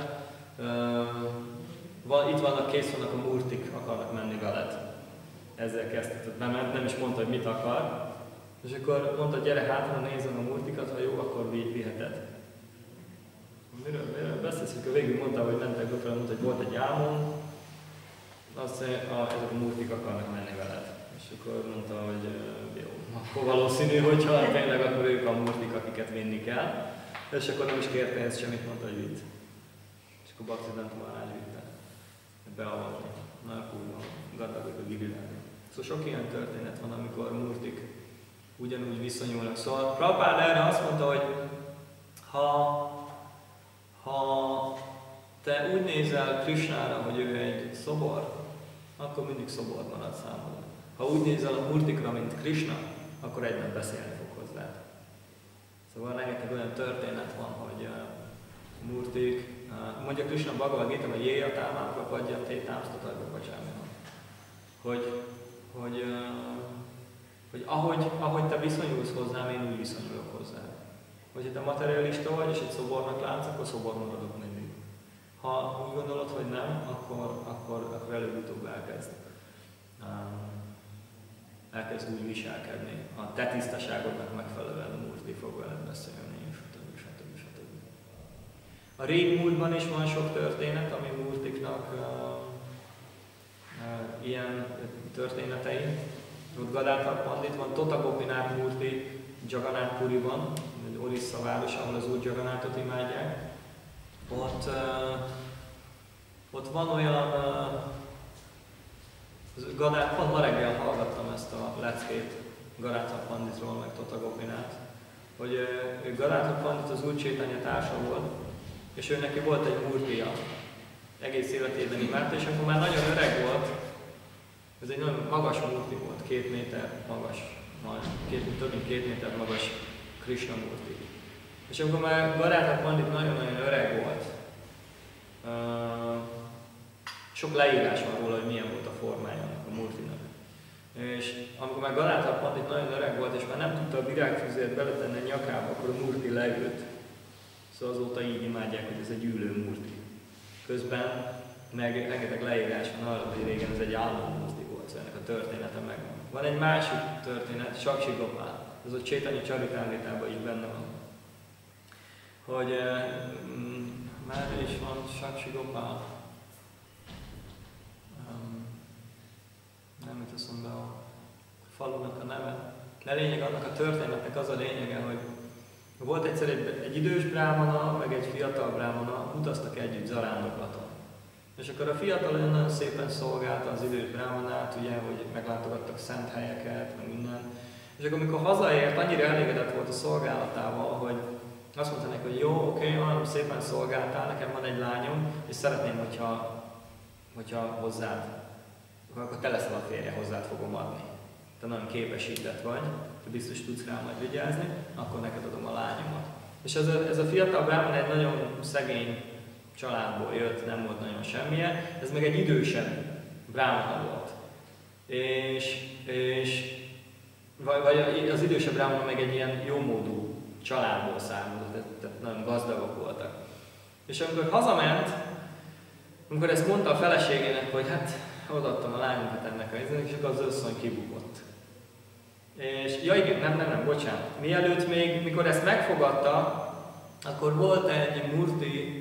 Itt vannak, kész vannak a murtik, akarnak menni veled. Ezzel kezdett, nem is mondta, hogy mit akar. És akkor mondta, gyere hátra, nézzem a murtikat, ha jó, akkor viheted. Miről beszélsz? Akkor végül mondta, hogy mentek befelé, mondta, hogy volt egy álmom, azt mondja, ezek a murtik akarnak menni veled. És akkor mondta, hogy jó, akkor valószínű, hogyha tényleg akkor ők a murtik, akiket vinni kell. És akkor nem is kérte ezt semmit, mondta, hogy vitt. És akkor Bhaktisiddhanta Maharaj vitte beavatni. Na, akkor Gandharvika Giridhari. Szóval sok ilyen történet van, amikor murtik ugyanúgy viszonyulnak. Szóval Prabhupád erre azt mondta, hogy ha te úgy nézel Krishnára, hogy ő egy szobor, akkor mindig szobor marad számodra. Ha úgy nézel a murtikra, mint Krishna, akkor egyben beszélni fog hozzád. Szóval rengeteg olyan történet van, hogy murtik, mondja Krishna Bhagavad Gita, hogy jéja támám prapadja, té támsztatajba pacsámján. Hogy ahogy te viszonyulsz hozzám, én úgy viszonyulok hozzá. Hogyha te materialista vagy, és egy szobornak látsz, akkor szobor maradok mindig. Ha úgy gondolod, hogy nem, akkor előbb-utóbb elkezd úgy viselkedni. A te tisztaságodnak megfelelően a Murti fog veled beszélni, és stb. A régmúltban is van sok történet, ami Murtiknak ilyen történetei. Ott Gadadhar Pandit van, Tota Gopinath Murti Jagannath Puriban, egy Orissza város, ahol az Úr Jagannathot imádják. Ott van olyan, pont ma reggel hallgattam ezt a leckét Gadadhar Panditról, meg Tota Gopinath, hogy Gadadhar Pandit az Úr Chaitanya társa volt, és ő neki volt egy murtija, egész életében imádta, és akkor már nagyon öreg volt. Ez egy nagyon magas murti volt, 2 méter magas, több mint 2 méter magas Krishna murti. És amikor már Gadadhar Pandit nagyon-nagyon öreg volt, sok leírás van róla, hogy milyen volt a formája a murtinak. És amikor már Gadadhar Pandit nagyon öreg volt, és már nem tudta a virágfüzért beletenni a nyakába, akkor a murti leült. Szóval azóta így imádják, hogy ez egy ülő murti. Közben meg rengeteg leírás van arra, hogy régen ez egy álló murti volt, szóval ennek a története megvan. Van egy másik történet, Saksi Gopál, ez a Chaitanya Charitamritában is benne van. hogy merre is van Saksi Gopál. Nem jut eszembe a falunak a neve. De lényeg annak a történetnek az a lényege, hogy volt egyszer egy idős brámana, meg egy fiatal brámana, utaztak együtt zarándoklaton. És akkor a fiatal nagyon szépen szolgálta az idős brámanát, ugye, hogy meglátogattak szent helyeket, meg minden. És akkor amikor hazaért, annyira elégedett volt a szolgálatával, hogy azt mondta neki, hogy jó, oké, nagyon szépen szolgáltál, nekem van egy lányom, és szeretném, hogyha hozzád, akkor te leszel a férje, hozzád fogom adni. Te nagyon képesített vagy, te biztos tudsz rá majd vigyázni, akkor neked adom a lányomat. És ez a fiatal bráman egy nagyon szegény családból jött, nem volt nagyon semmilyen, ez meg egy idősebb brámana volt. Vagy az idősebb brámana meg egy ilyen jómódú családból származott, tehát nagyon gazdagok voltak. És amikor hazament, amikor ezt mondta a feleségének, hogy hát odaadtam a lányomat ennek a izének, és akkor az asszony kibukott. És ja igen, nem, bocsánat. Mielőtt még, mikor ezt megfogadta, akkor volt egy murti,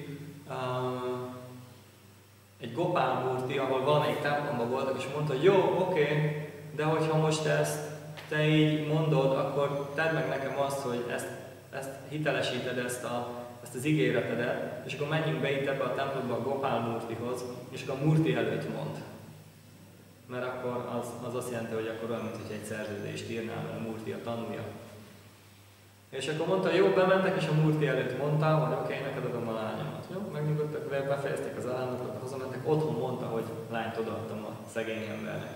egy Gopál murti, ahol valamelyik templomban voltak, és mondta, hogy jó, oké, de hogyha most ezt te így mondod, akkor tedd meg nekem azt, hogy ezt hitelesíted, ezt az ígéretedet, és akkor menjünk be itt ebbe a templomba a Gopál murtihoz, és akkor a murti előtt mond. Mert akkor az azt jelenti, hogy akkor olyan, mint hogy egy szerződést írnál, mert a murti a tanúja. És akkor mondta, jó, bementek, és a murti előtt mondta, hogy oké, neked adom a lányomat. Jó, megnyugodtak, befejezték az állandókat, hazamentek, otthon mondta, hogy lányt odaadtam a szegény embernek.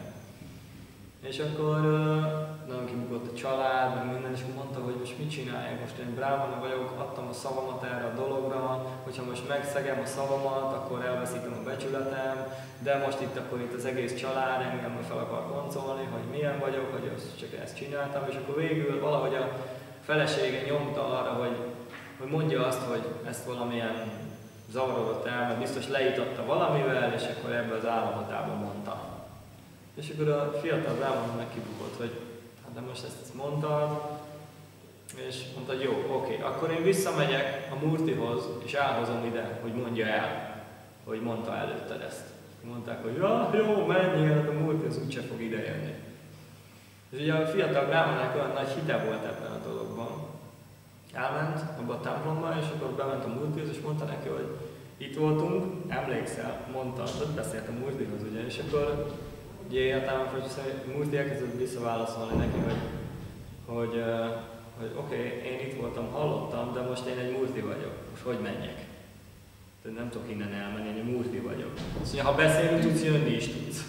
És akkor nagyon kibukott a család, meg minden, és akkor mondta, hogy most mit csináljak, most én brámana vagyok, adtam a szavamat erre a dologra, hogyha most megszegem a szavamat, akkor elveszítem a becsületem, de most itt az egész család engem fel akar koncolni, hogy milyen vagyok, hogy csak ezt csináltam, és akkor végül valahogy a felesége nyomta arra, hogy mondja azt, hogy ezt valamilyen zavarodott el, mert biztos leítatta valamivel, és akkor ebbe az állapotában mondta. És akkor a fiatal brámana megkibukott, hogy hát de most ezt mondtad, és mondta, hogy jó, oké, akkor én visszamegyek a murtihoz, és elhozom ide, hogy mondja el, hogy mondta előtted ezt. Mondták, hogy ja, jó, menjél, hát a murti az úgyse fog ide jönni. És ugye a fiatal brámanának olyan nagy hite volt ebben a dologban. Elment abba a templomba, és akkor bement a murtihoz, és mondta neki, hogy itt voltunk, emlékszel, mondta, ott beszélt a murtihoz, ugye, és akkor ugye értelme, hogy a murti elkezdett visszaválaszolni neki, hogy oké, én itt voltam, hallottam, de most én egy murti vagyok, most hogy menjek? Tehát nem tudok innen elmenni, én egy murti vagyok. Azt mondja, ha beszélni tudsz, jönni is tudsz.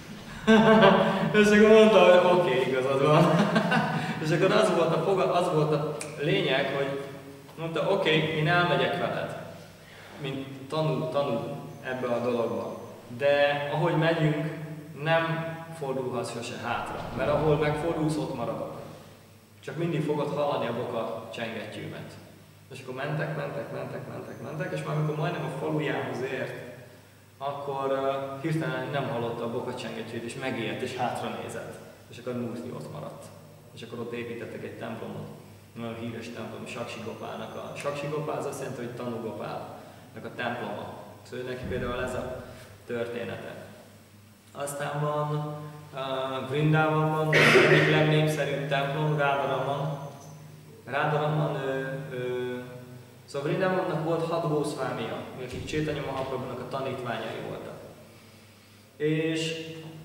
És akkor mondta, hogy oké, igazad van. És akkor az volt a lényeg, hogy mondta, oké, én elmegyek veled, mint tanú ebbe a dologba. De ahogy megyünk, nem fordulhatsz sose hátra, mert ahol megfordulsz, ott maradok. Csak mindig fogod hallani a boka csengettyűmet. És akkor mentek, és már amikor majdnem a falujához ért, akkor hirtelen nem hallotta a boka csengettyűt, és megijedt, és hátra nézett. És akkor murti ott maradt. És akkor ott építettek egy templomot. Nagyon híres templom, Saksi Gopálnak. A Saksi Gopál az azt jelenti, hogy Tanú Gopálnak a temploma. Szóval neki például ez a története. Aztán van Vrindávonban, az egyik legnépszerűbb templom, Radharaman. Szóval Vrindávonnak volt 6 Gószvámia, akik Chaitanya Mahaprabhunak a tanítványai voltak. És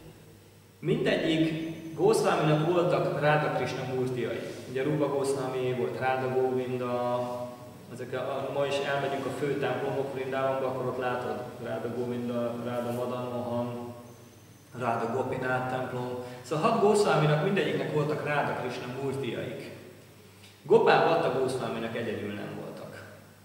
mindegyik Gószváminak voltak Radha Krishna murtiai. Ugye Rupa Gószvámié volt Radha Govinda, ma is elmegyünk a fő templomok Vrindávonba, akkor ott látod Radha Govinda, Radha Madan Mohan, Radha Gopinath templom. Szóval 6 Gószváminak mindegyiknek voltak Radha Krishna murtiaik. Gopál Bhatta Gószváminak egyedül nem voltak.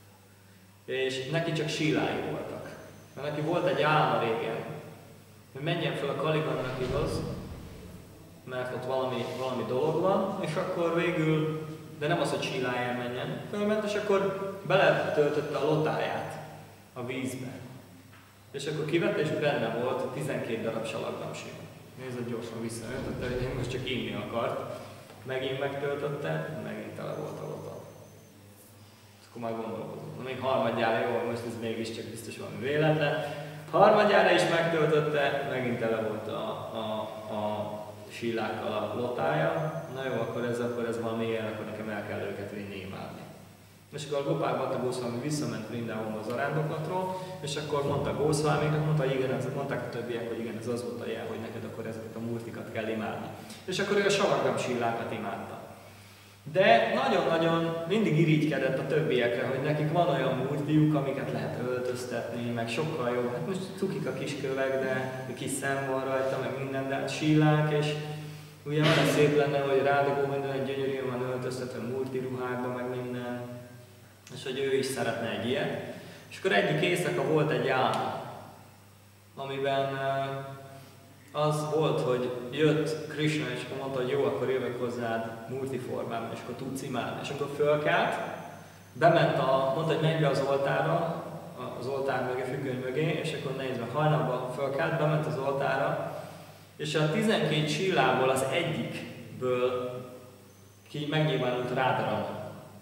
És neki csak sílái voltak. Mert neki volt egy álma régen, hogy menjen fel a Kaligannakihoz, mert ott valami dolog van, és akkor végül, de nem az, hogy síláján menjen, fölment, és akkor beletöltötte a lotáját a vízbe. És akkor kivette, és benne volt 12 darab salagdamsima. Nézd, gyorsan visszaöntötte, hogy én most csak inni akart. Megint megtöltötte, megint tele volt a lota. akkor már gondolkozunk. Na még harmadjára, jó, most ez mégiscsak biztos valami véletlen. Harmadjára is megtöltötte, megint tele volt a sílákkal a lotája. Na jó, akkor ez valami ilyen, akkor nekem el kell őket vinni imádni. És akkor a Gopál Bhatta Goswami visszament Vrindávonba az arándoklatról, és akkor mondta Goswaminak, mondták a többiek, hogy igen, ez az volt a jel, hogy neked akkor ezeket a murtikat kell imádni. És akkor ő a Savagam sílákat imádta. De nagyon-nagyon mindig irigykedett a többiekre, hogy nekik van olyan murtiuk, amiket lehet öltöztetni, meg sokkal jó. Hát most cukik a kis kövek, de kis szem van rajta, meg minden, de hát sílák, és ugye olyan szép lenne, hogy rádogó minden gyönyörűen van öltöztetve murti ruhákba, meg minden. És hogy ő is szeretne egy ilyet. És akkor egyik éjszaka volt egy álma, amiben az volt, hogy jött Krishna, és akkor mondta, hogy jó, akkor jövök hozzád murti formában, és akkor tudsz imádni. És akkor fölkelt, bement mondta, hogy menj be az oltárra, az oltár mögé, függöny mögé, és akkor nézve, hajnalban fölkelt, bement az oltárra, és a 12 sílából az egyikből megnyilvánult Radharama.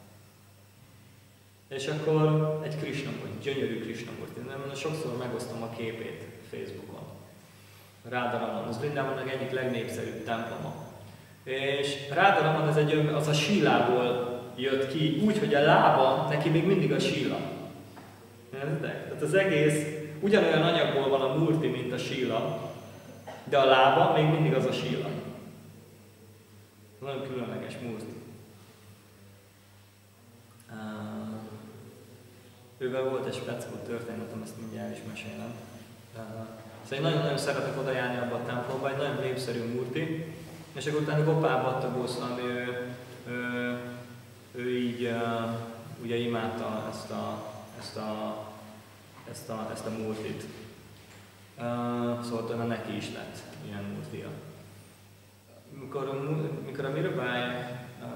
És akkor egy Krishna volt, gyönyörű Krishna volt. Sokszor megosztom a képét Facebookon. Radharaman, az Vrindávonnak egyik legnépszerűbb temploma. És Radharaman az a sílából jött ki, úgy, hogy a lába neki még mindig a síla. Értitek? Tehát az egész ugyanolyan anyagból van a murti, mint a síla, de a lába még mindig az a síla. Nagyon különleges murti. Ővel volt egy speckó történetem, ezt mindjárt is mesélem. Szóval én nagyon-nagyon szeretek oda járni abba a templomba, egy nagyon népszerű murti. És akkor utána Gopál Bhatta Goswami, ő így ugye imádta ezt a murtit. Szóval neki is lett ilyen murtia. Mikor a Mirabai,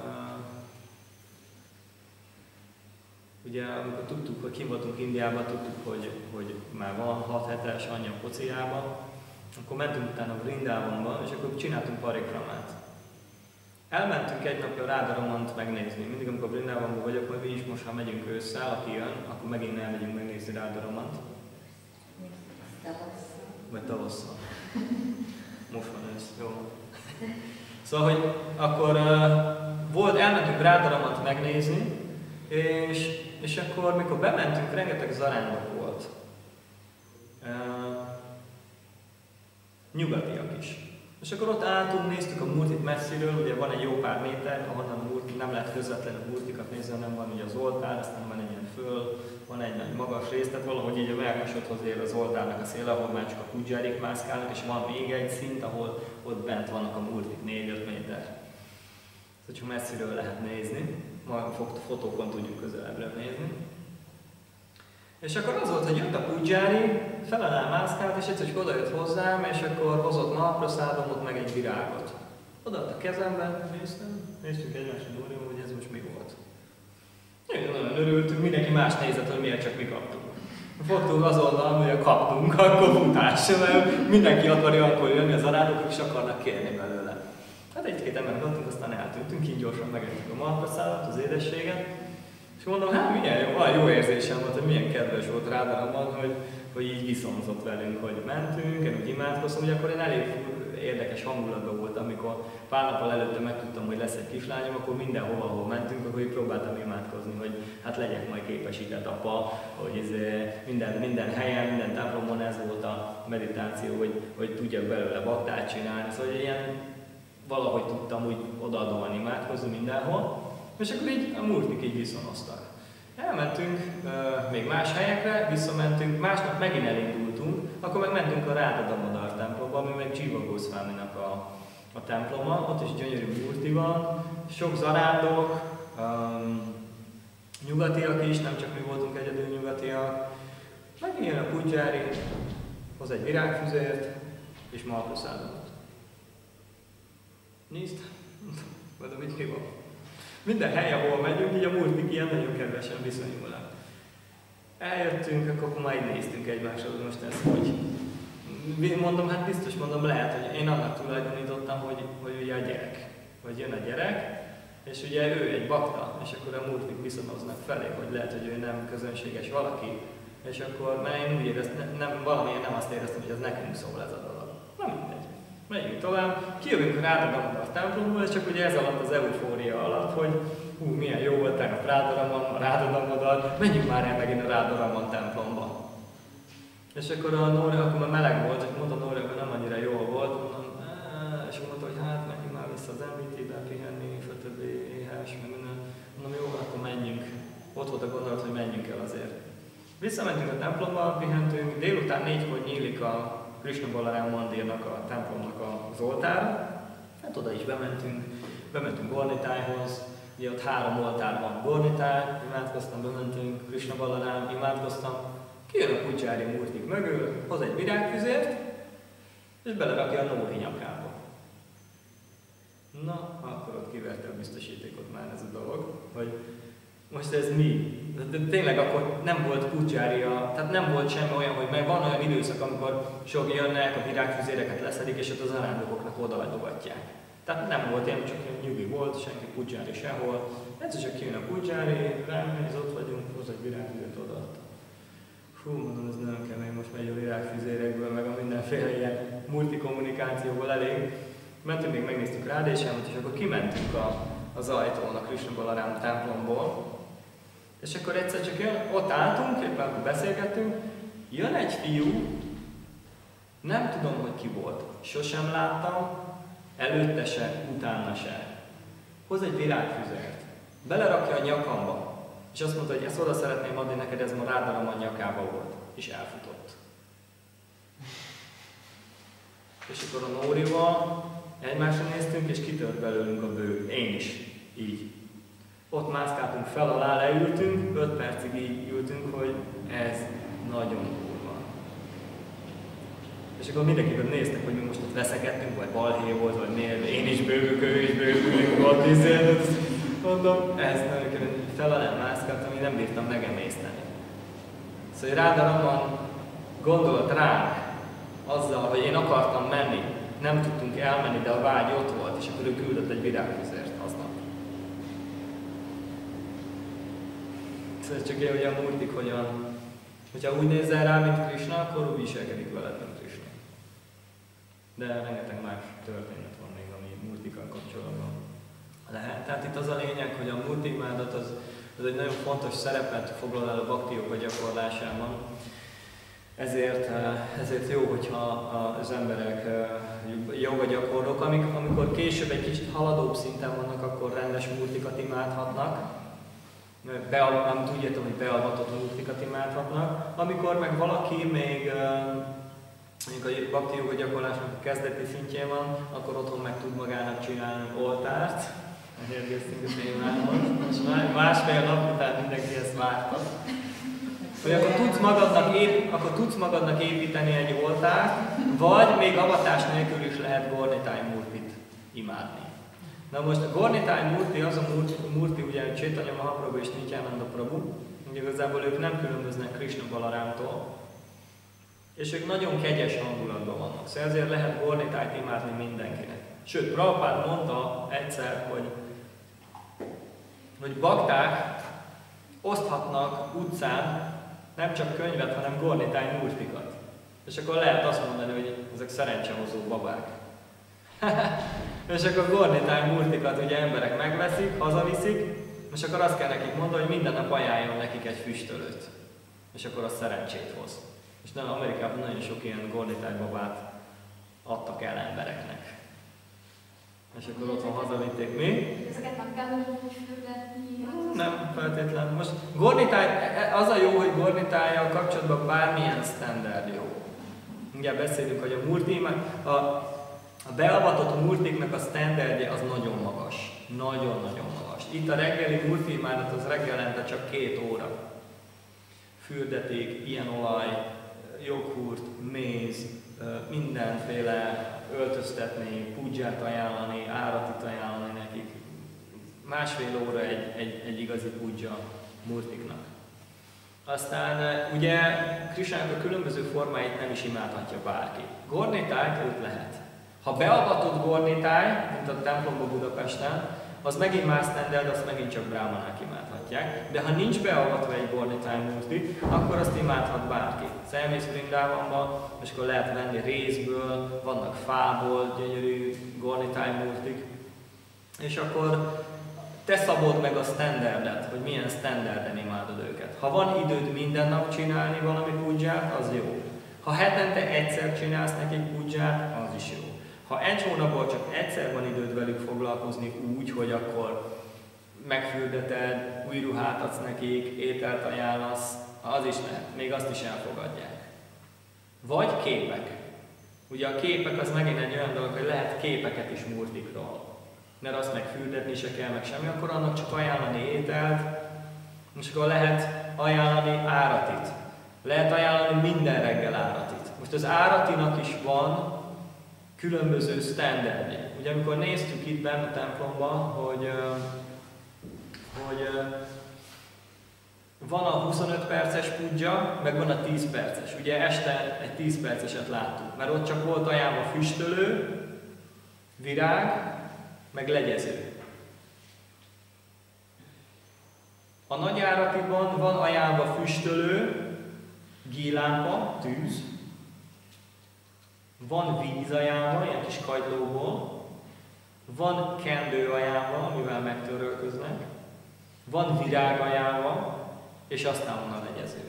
ugye amikor tudtuk, hogy kim voltunk Indiában, tudtuk, hogy már van 6 hetes anyja pociában, akkor mentünk utána Vrindávonba, és akkor csináltunk parikramát. Elmentünk egy napja Radharamant megnézni. Mindig, amikor Vrindávonban vagyok, majd mi is most, ha megyünk ősszel, aki jön, akkor megint elmegyünk megnézni Radharamant. Vagy tavasszal. Most van ez, jó. Szóval, hogy akkor elmentünk Radharamant megnézni, és akkor, mikor bementünk, rengeteg zarándok volt. Nyugatiak is. És akkor ott álltunk, néztük a murtit messziről, ugye van egy jó pár méter, ahonnan nem lehet közvetlenül murtikat nézni, hanem van ugye az oltár, aztán van egy ilyen föl, van egy nagy magas rész, tehát valahogy így a melkasodhoz ér az oltárnak a széle, ahol már csak a pudzsárik mászkálnak, és van még egy szint, ahol ott bent vannak a murtik 4-5 méter. Szóval csak messziről lehet nézni, majd fotókon tudjuk közelebbről nézni. És akkor az volt, hogy jött a pudzsári, felelel mászkált, és egyszer odajött hozzám, és akkor hozott mahapraszádamot, meg egy virágot. Odaadta a kezembe, néztünk egymásra Nórió, hogy ez most mi volt. Nagyon örültünk, mindenki más nézett, hogy miért csak mi kaptunk. Fogtunk azonnal, hogy kaptunk, akkor futás, mert mindenki akarja akkor jönni az arándokok, és akarnak kérni belőle. Hát egy-két embert adtunk, aztán eltűntünk, így gyorsan megettük a mahapraszádot, az édességet. És mondom, hát milyen jó érzésem volt, hogy milyen kedves volt Radharaman, hogy így viszonzott velünk, hogy mentünk, én úgy imádkoztam, hogy akkor én elég érdekes hangulatban voltam, amikor pár nappal előtte megtudtam, hogy lesz egy kislányom, akkor mindenhova, ahol mentünk, akkor így próbáltam imádkozni, hogy hát legyek majd képesített apa, hogy minden helyen, minden templomon ez volt a meditáció, hogy tudjak belőle baktát csinálni, szóval ilyen valahogy tudtam úgy odaadóan imádkozni mindenhol. És akkor így a murtik így viszonoztak. Elmentünk még más helyekre, visszamentünk, másnap megint elindultunk, akkor meg mentünk a Radha Damodar templomba, ami meg Jiva Goswaminak a temploma, ott is gyönyörű murti van, sok zarándok, nyugatiak is, nem csak mi voltunk egyedül nyugatiak. Megint jön a pudzsári, hoz egy virágfüzért, és mahapraszádamot. Nézd, mondom, így mi van? Minden hely, ahol megyünk, így a murtik ilyen nagyon kedvesen viszonyulnak. Eljöttünk, akkor már így néztünk egymásra, hogy most ez hogy. Mondom, hát biztos mondom, lehet, hogy én annak tulajdonítottam, hogy ugye a gyerek. Hogy jön a gyerek, És ugye ő egy bakta, és akkor a murtik viszonoznak felé, hogy lehet, hogy ő nem közönséges valaki, és akkor, mert én úgy éreztem, valamiért nem azt éreztem, hogy ez nekünk szól ez a dolog. Nem mindegy. Megyünk tovább, kijövünk a templomból, és csak ugye ez alatt az eufória alatt, hogy milyen jó volt tegnap Rádaramon, menjünk már el megint a Rádaramon templomba. És akkor a Nóra, akkor már meleg volt, és mondta Nóra, hogy nem annyira jól volt, mondom, és mondta, hogy hát menjünk már vissza az MVT-be pihenni, stb. Éhes, meg minden. Mondom, jó, akkor menjünk. Ott volt a gondolat, hogy menjünk el azért. Visszamentünk a templomba, pihentünk, délután 4-kor nyílik a Krishna Balaram Mandirnak, a templomnak az oltára. Hát oda is bementünk Gornitájhoz, ugye ott 3 oltár van. Gornitáj, imádkoztam, bementünk, Krishna Balaram, imádkoztam. Kijön a Pujjári Murtik mögül, hoz egy virágfüzért, és belerakja a Nóri nyakába. Na, akkor ott kiverte a biztosítékot már ez a dolog, hogy most ez mi? De tényleg akkor nem volt Pujjária, tehát nem volt semmi olyan, hogy meg van olyan időszak, amikor sok jönnek, a virágfüzéreket leszedik, és ott az arándokoknak odaadogatják. Tehát nem volt ilyen, csak nyugi volt, senki Pujjári sehol. Ez csak kijön a Pujjári, rámegy, ott vagyunk, hoz egy virágfüzért odaadta. Hú, mondom, ez nagyon kemény, most megy a virágfüzérekből, meg a mindenféle ilyen multikommunikációból elég. Mentünk, még megnéztük Rádésámot, és akkor kimentünk az ajtón a Krishna Balaram templomból. És akkor egyszer csak ott álltunk, éppen akkor beszélgettünk, jön egy fiú, nem tudom, hogy ki volt, sosem láttam, előtte se, utána se. Hoz egy virágfüzért, belerakja a nyakamba, és azt mondta, hogy ezt oda szeretném adni neked, ez ma Rádaram a nyakába volt, és elfutott. És akkor a Nórival egymásra néztünk, és kitört belőlünk a bő. Én is. Így. Ott mászkáltunk fel alá, leültünk, 5 percig így ültünk, hogy ez nagyon durva. És akkor mindenkit néztek, hogy mi most ott veszekedtünk, vagy balhé volt, vagy miért, én is bővök, ő is bővülünk, volt izélt. Mondom, ez nagyon kemény, fel alá mászkáltam, én nem bírtam megemészteni. Szóval Rádaramon gondolt ránk azzal, hogy én akartam menni, nem tudtunk elmenni, de a vágy ott volt, és akkor ő küldött egy virágfüzért aznap. Szóval csak én, hogy a Murtik hogyha úgy nézel rá, mint Krishna, akkor úgy viselkedik veled, mint Krishna. De rengeteg más történet van még, ami Murtikkal kapcsolatban lehet. Tehát itt az a lényeg, hogy a Murtimádat az egy nagyon fontos szerepet foglal el a bhakti jóga gyakorlásában. Ezért jó, hogyha az emberek joga gyakorlók, amikor később egy kicsit haladóbb szinten vannak, akkor rendes murtikat imádhatnak. Nem tudjátok, hogy beavatott murtikat imádhatnak. Amikor meg valaki még a bhakti jóga gyakorlásnak a kezdeti szintjén van, akkor otthon meg tud magának csinálni oltárt. Elérkeztünk a témához. Most már másfél nap után mindenki ezt várta. Hogy akkor tudsz magadnak építeni egy oltárt, vagy még avatás nélkül is lehet Gornitáj Murtit imádni. Na most a Gornitáj Murti az a Murti, ugye Chaitanya Mahaprabhu és Nityananda Prabhu, igazából ők nem különböznek Krishna Balarámtól, és ők nagyon kegyes hangulatban vannak, szóval ezért lehet Gornitájt imádni mindenkinek. Sőt, Prabhupád mondta egyszer, hogy bakták oszthatnak utcán nem csak könyvet, hanem Gornitáj Murtikat. És akkor lehet azt mondani, hogy ezek szerencsehozó babák. És akkor Gornitáj Murtikat ugye emberek megveszik, hazaviszik, és akkor azt kell nekik mondani, hogy minden nap ajánljon nekik egy füstölőt. És akkor az szerencsét hoz. És nem, Amerikában nagyon sok ilyen Gornitáj babát adtak el embereknek. És akkor otthon hazavitték. Mi? Ezeket nem kell fürdetni? Nem feltétlen. Most Gornitáj, az a jó, hogy Gornitájjal kapcsolatban bármilyen standard jó. Ugye beszélünk, hogy a murti, a beavatott murtiknak a standardje az nagyon magas. Nagyon-nagyon magas. Itt a reggeli murti imádat az reggelente csak 2 óra. Fürdeték, ilyen olaj, joghurt, méz, mindenféle öltöztetni, pujját ajánlani, áratit ajánlani nekik. 1,5 óra egy igazi pujja murtiknak. Aztán ugye Krishnának a különböző formáit nem is imádhatja bárki. Gornitájt őt lehet. Ha beavatott Gornitáj, mint a templomba Budapesten, az megint más standard, azt megint csak brámanák imádhatják. De ha nincs beavatva egy Gornitáj Murti, akkor azt imádhat bárki. Elmész Vrindavanba, és akkor lehet venni rézből, vannak fából, gyönyörű Gornitáj Murtik, és akkor te szabod meg a standardet, hogy milyen standarden imádod őket. Ha van időd minden nap csinálni valami pudzsát, az jó. Ha hetente egyszer csinálsz nekik pudzsát, az is jó. Ha egy hónapból csak egyszer van időd velük foglalkozni úgy, hogy akkor megfürdeted, új ruhát adsz nekik, ételt ajánlasz, az is lehet, még azt is elfogadják. Vagy képek. Ugye a képek az megint egy olyan dolog, hogy lehet képeket is Murtikról. Mert azt meg fürdetni se kell, meg semmi, akkor annak csak ajánlani ételt, és akkor lehet ajánlani áratit. Lehet ajánlani minden reggel áratit. Most az áratinak is van különböző standardje. Ugye amikor néztük itt benne a templomban, hogy van a 25 perces pudzsa, meg van a 10 perces. Ugye este egy 10 perceset láttuk, mert ott csak volt ajánlva füstölő, virág, meg legyező. A nagy áratiban van ajánlva füstölő, gílámpa, tűz, van víz ajánlva, ilyen kis kagylóból, van kendő ajánlva, amivel megtörölköznek, van virág ajánlva, és aztán van a legyező.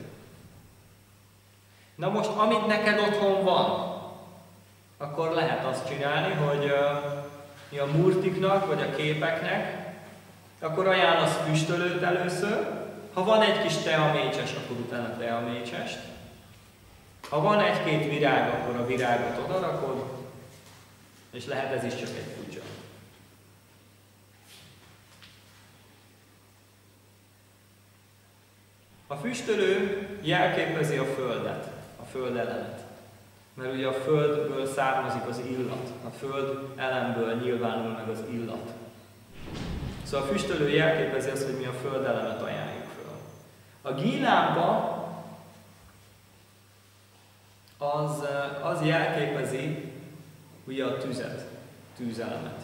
Na most, amit neked otthon van, akkor lehet azt csinálni, hogy a murtiknak, vagy a képeknek, akkor ajánlasz füstölőt először. Ha van egy kis teamécses, akkor utána teamécsest. Ha van egy-két virág, akkor a virágot odarakod, és lehet ez is csak egy pudzsa. A füstölő jelképezi a földet, a földelemet. Mert ugye a földből származik az illat, a föld elemből nyilvánul meg az illat. Szóval a füstölő jelképezi azt, hogy mi a földelemet ajánljuk föl. A gílámpa az jelképezi ugye a tüzet, tűzelemet.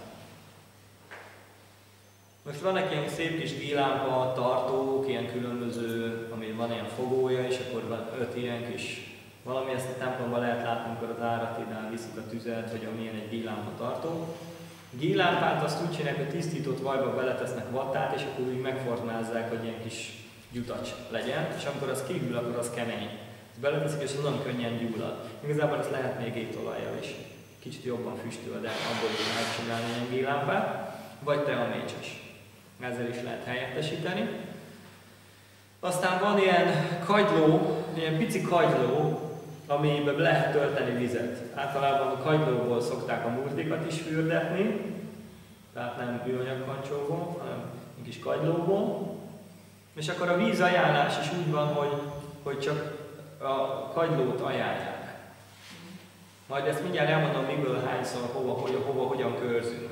Most vannak ilyen szép kis gílámpa tartók, ilyen különböző, ami van ilyen fogója, és akkor van 5 ilyen kis valami, ezt a templomban lehet látni, amikor az áratidán viszik a tüzet, hogy amilyen egy gílámpa tartó. Gílámpát azt úgy csinálják, hogy tisztított vajba beletesznek vattát, és akkor úgy megformázzák, hogy ilyen kis gyutacs legyen, és amikor az kihűl, akkor az kemény. Ezt beleteszik, és az nagyon könnyen gyullad. Igazából ezt lehet még étolajjal is. Kicsit jobban füstöl, de abból is lehet csinálni ilyen gílámpát. Vagy teamécses. Ezzel is lehet helyettesíteni. Aztán van ilyen kagyló, ilyen pici kagyló, amiben lehet tölteni vizet. Általában a kagylóból szokták a murtikat is fürdetni, tehát nem műanyagkancsóból, hanem egy kis kagylóból. És akkor a vízajánlás is úgy van, hogy csak a kagylót ajánlják. Majd ezt mindjárt elmondom, miből hányszor, hova, hogyan körzünk.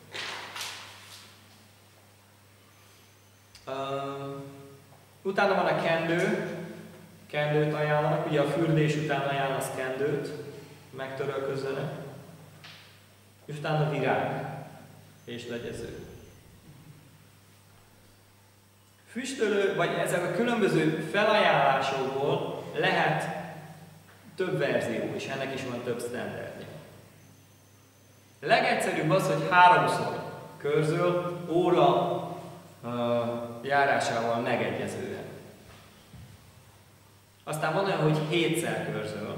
Utána van a kendő, kendőt ajánlanak, ugye a fürdés után ajánlasz kendőt, megtörölközzenek, és utána virág és legyező. Füstölő, vagy ezek a különböző felajánlásokból lehet több verzió, és ennek is van több standardja. Legegyszerűbb az, hogy 3-szor körzöl, óra járásával megegyezően. Aztán van olyan, hogy 7-szer körzöl.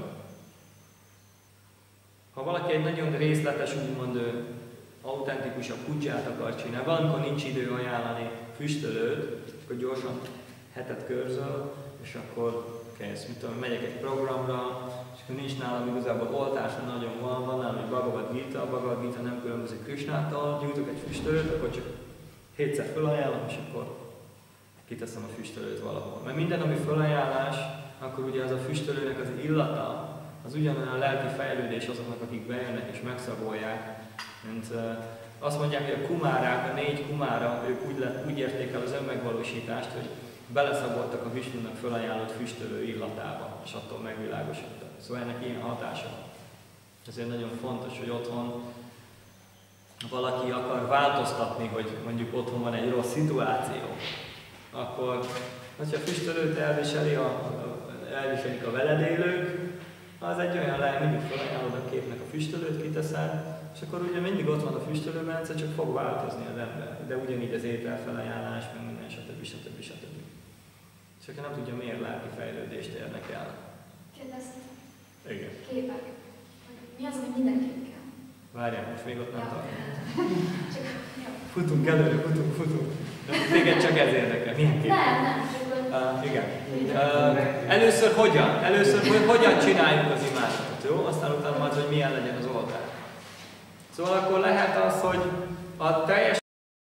Ha valaki egy nagyon részletes, úgymond autentikusabb pudzsát akar csinálni, valamikor nincs idő ajánlani füstölőt, akkor gyorsan 7-et körzöl, és akkor kész, mit tudom, megyek egy programra, és akkor nincs nálam igazából oltásra nagyon van nálam egy Bhagavad Gita nem különbözik Krishnától, gyújtok egy füstölőt, akkor csak 7-szer felajánlom, és akkor kiteszem a füstölőt valahol. Mert minden, ami felajánlás, akkor ugye az a füstölőnek az illata, az ugyanolyan lelki fejlődés azoknak, akik bejönnek és megszagolják. Mint azt mondják, hogy a kumárák, a 4 kumára, ők úgy érték el az önmegvalósítást, hogy beleszagoltak a Visnunak felajánlott füstölő illatába, és attól megvilágosodtak. Szóval ennek ilyen hatása. Ezért nagyon fontos, hogy otthon valaki akar változtatni, hogy mondjuk otthon van egy rossz szituáció, akkor, hogyha a füstölőt elviselik a veled élők, az egy olyan mindig felajánlod a képnek a füstölőt, kiteszed, és akkor ugye mindig ott van a füstölőben, egyszer csak fog változni az ember. De ugyanígy az ételfelajánlás, meg minden, stb. És akkor nem tudja, miért lelki fejlődést érnek el. Kérdeztem. Igen. Képek. Mi az, ami mindenkinek kell? Várjál, most még ott nem tartunk. Csak, jó. Futunk előre, futunk. Téged csak ez érdekel. Milyen kép? Nem. Igen. Először hogyan csináljuk az imádatot, jó? Aztán utána majd, hogy milyen legyen az oltár. Szóval akkor lehet az, hogy a teljes